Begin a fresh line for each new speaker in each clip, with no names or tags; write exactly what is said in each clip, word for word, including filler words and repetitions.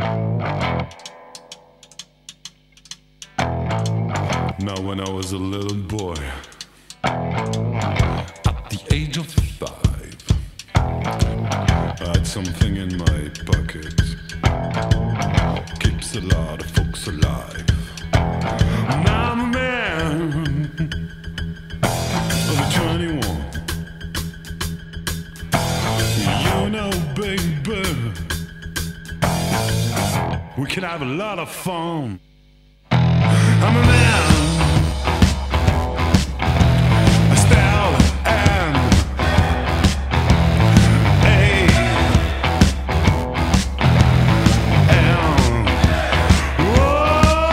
Now when I was a little boy, at the age of five, I had something in my pocket, keeps a lot of folks alive. Now I'm a man of twenty-one. You know, baby, we can have a lot of fun. I'm a man. I style and A and whoa,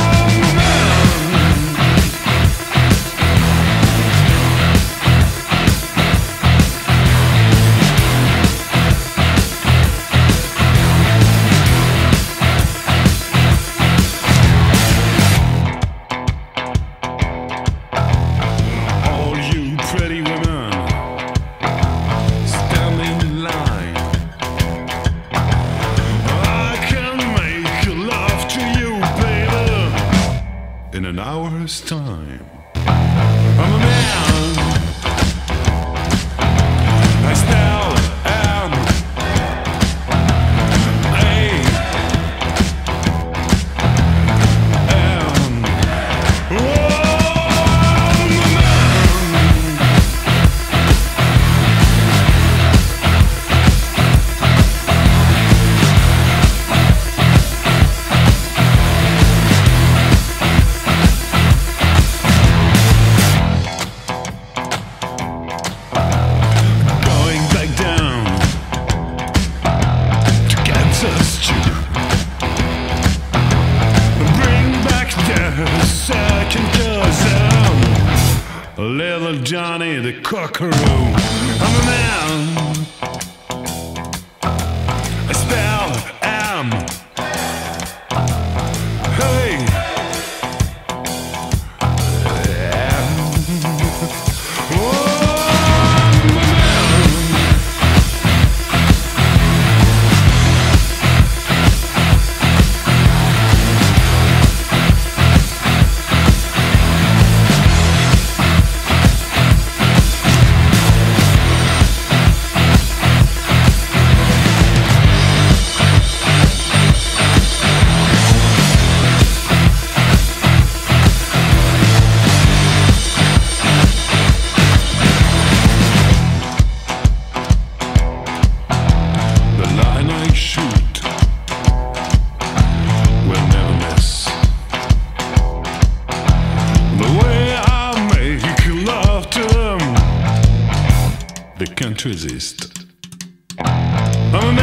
pretty women, stand in line. I can make love to you, baby, in an hour's time. I'm a man. I style and A and whoa. Little Johnny the Cockaroo. I'm a man. I spell am. Hey. Shoot will never miss. The way I make love to them, they can't resist. I'm a